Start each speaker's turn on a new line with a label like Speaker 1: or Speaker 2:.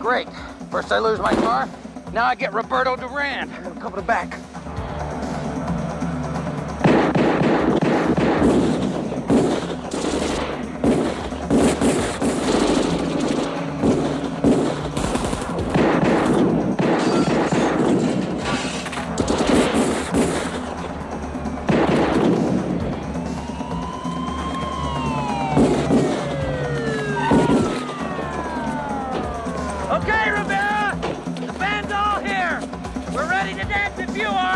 Speaker 1: Great. First I lose my car, now I get Roberto Duran.
Speaker 2: I'm gonna cover the back.
Speaker 1: Okay, Rivera! The band's all here! We're ready to dance if you are!